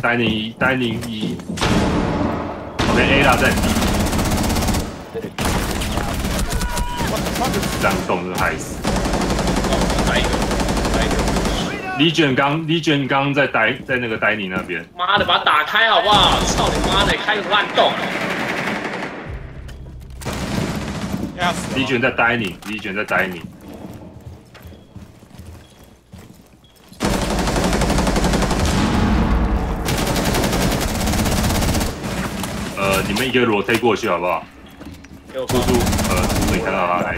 dining 一，旁边 A 啦在 B。这样动就害死。 来一个。 Legion 刚在那个 dining 那边。 妈的，把它打开好不好？操你妈的，开个烂洞 ！Legion 在 dining，Legion 在 dining。你们一个 rotate 过去好不好？猪猪，你看到他，来。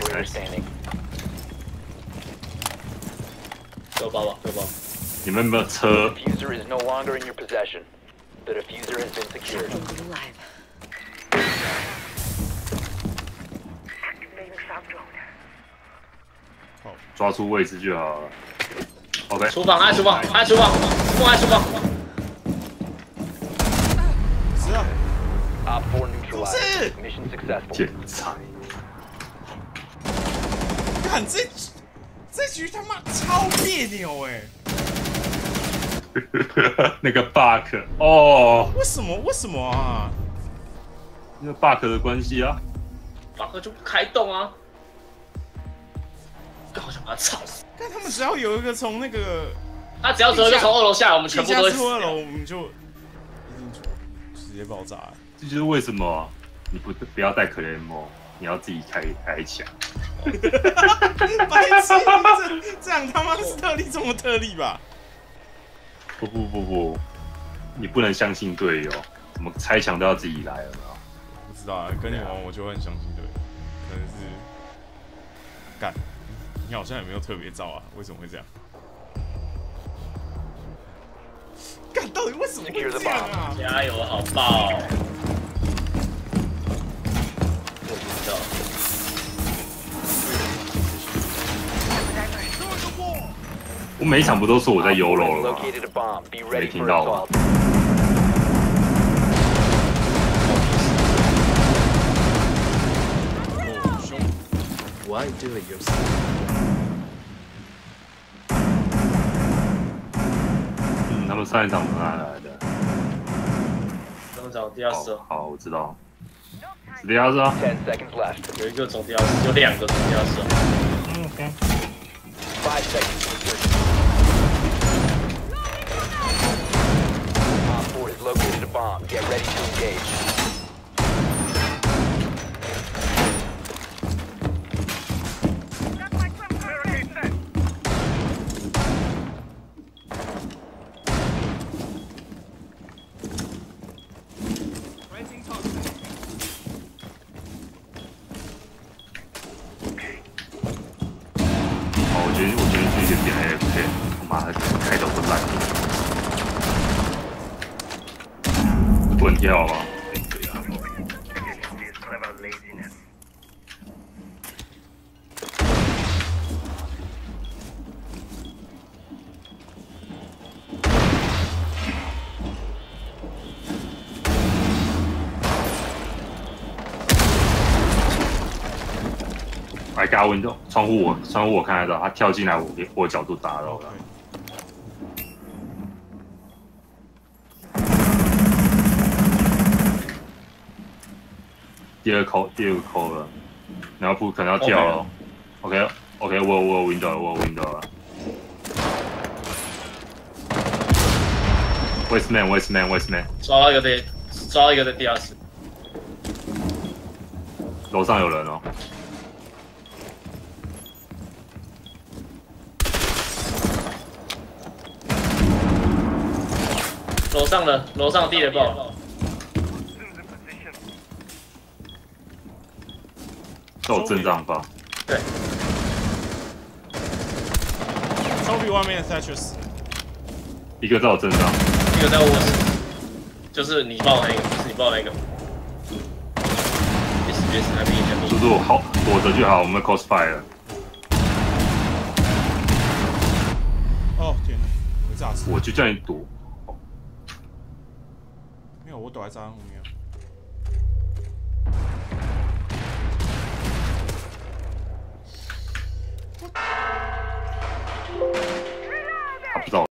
给我包吧，给我包。 你们有没有车？ Diffuser is no longer in your possession. The diffuser has been secured. 抓出位置就好了。OK。 厨房，厨房。 是啊。 Op 4 neutralized. Mission successful. 剪裁。 看这局他妈超别扭哎！ 那个 bug 哦。 为什么啊？ 那个 bug 的关系啊。 bug 就不开动啊。好想把他操死！ 但他们只要有一个从那个， 他只要有一个从2楼下来，我们全部都会死。 2楼我们就直接爆炸。 这就是为什么你不要带可怜魔，你要自己开枪。 白痴，这样他妈是特例中的特例吧？ 不，你不能相信队友，怎么拆墙都要自己来了？ 不知道啊，跟你玩我就很相信队友，可能是干。你好像也没有特别招啊，为什么会这样？干，到底为什么会这样啊？ 加油，好爆！我不知道。 我每一场不都说我在优柔了吗？没听到吗？ Why do it yourself? 他们上一场从哪来的？ 他们找地下室。 好，我知道。是地下室啊。 10 seconds left. 有一个从地下室，有2个从地下室。 OK。 5 seconds. Op 4 has located a bomb. Get ready to engage. 我觉得是一个点 AFK， 他妈的开头都烂。不能跳吗？I got window， 窗户我看得到，他跳进来我角度打到了。第二个扣了，然后可能要跳了。OK， 我有 window 了。Westman， 抓到一个在地下室。 楼上有人哦。 楼上地雷爆， 都有阵仗吧？ 对。 超比外面的 Thatcher 死， 一个在我阵仗， 一个在卧室，就是你爆那个，是你爆那个。别死，还没赢全部。 叔叔好躲着就好，我们 cosplay 了。 哦天哪，我会炸死！ 我就叫你躲。 没有，我躲在炸弹后面。